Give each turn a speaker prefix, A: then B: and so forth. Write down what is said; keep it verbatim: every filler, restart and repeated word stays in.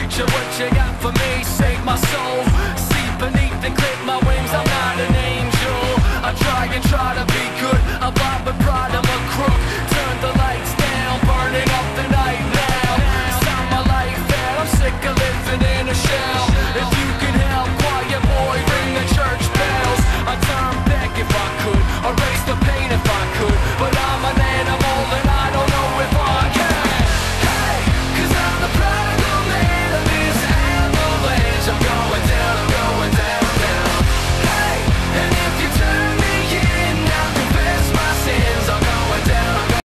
A: preacher, what you got for me? Save my soul, see beneath and clip my wings. I'm not an angel. I try and try to be good,